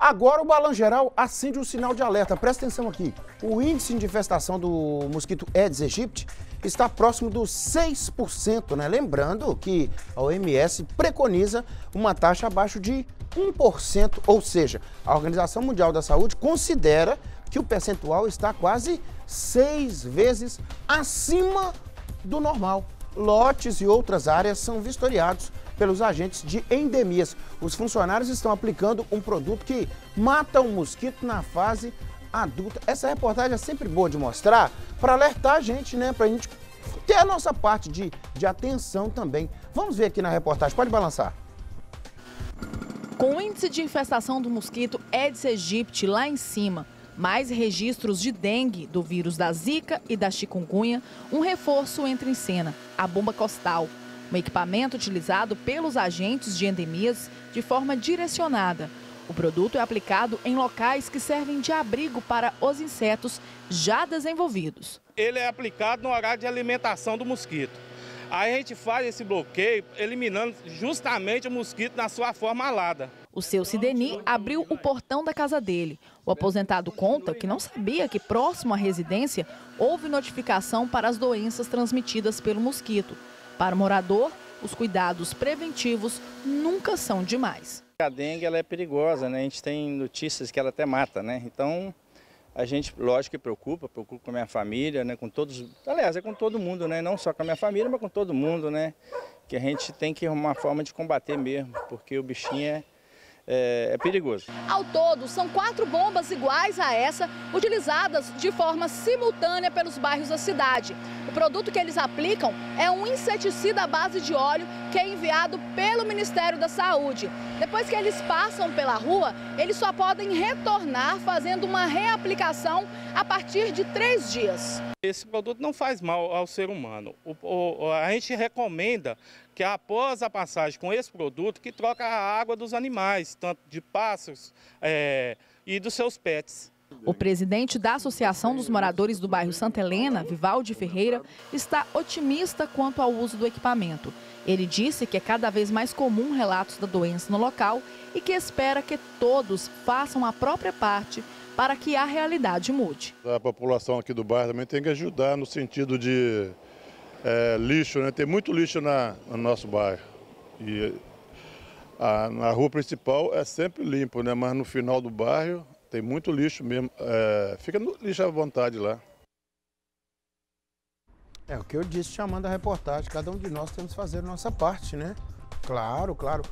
Agora o Balanço Geral acende um sinal de alerta. Presta atenção aqui. O índice de infestação do mosquito Aedes aegypti está próximo dos 6%, né? Lembrando que a OMS preconiza uma taxa abaixo de 1%, ou seja, a Organização Mundial da Saúde considera que o percentual está quase 6 vezes acima do normal. Lotes e outras áreas são vistoriados pelos agentes de endemias. Os funcionários estão aplicando um produto que mata o mosquito na fase adulta. Essa reportagem é sempre boa de mostrar para alertar a gente, né? Para a gente ter a nossa parte de atenção também. Vamos ver aqui na reportagem. Pode balançar. Com o índice de infestação do mosquito Aedes aegypti lá em cima, mais registros de dengue, do vírus da zika e da chikungunya, um reforço entra em cena, a bomba costal, um equipamento utilizado pelos agentes de endemias de forma direcionada. O produto é aplicado em locais que servem de abrigo para os insetos já desenvolvidos. Ele é aplicado no horário de alimentação do mosquito. Aí a gente faz esse bloqueio, eliminando justamente o mosquito na sua forma alada. O seu Sideni abriu o portão da casa dele. O aposentado conta que não sabia que próximo à residência houve notificação para as doenças transmitidas pelo mosquito. Para o morador, os cuidados preventivos nunca são demais. A dengue ela é perigosa, né? A gente tem notícias que ela até mata, né? Então a gente, lógico que preocupa com a minha família, né? Com todos, aliás, é com todo mundo, né? Não só com a minha família, mas com todo mundo, né? Que a gente tem que arrumar uma forma de combater mesmo, porque o bichinho é perigoso. Ao todo, são 4 bombas iguais a essa, utilizadas de forma simultânea pelos bairros da cidade. O produto que eles aplicam é um inseticida à base de óleo que é enviado pelo Ministério da Saúde. Depois que eles passam pela rua, eles só podem retornar fazendo uma reaplicação a partir de 3 dias. Esse produto não faz mal ao ser humano. A gente recomenda que após a passagem com esse produto, que troca a água dos animais, tanto de pássaros e dos seus pets. O presidente da Associação dos Moradores do bairro Santa Helena, Vivaldi Ferreira, está otimista quanto ao uso do equipamento. Ele disse que é cada vez mais comum relatos da doença no local e que espera que todos façam a própria parte para que a realidade mude. A população aqui do bairro também tem que ajudar no sentido de lixo, né? Tem muito lixo no nosso bairro. E na rua principal é sempre limpo, né? Mas no final do bairro tem muito lixo mesmo. Fica no lixo à vontade lá. É o que eu disse chamando a reportagem. Cada um de nós temos que fazer a nossa parte, né? Claro, claro.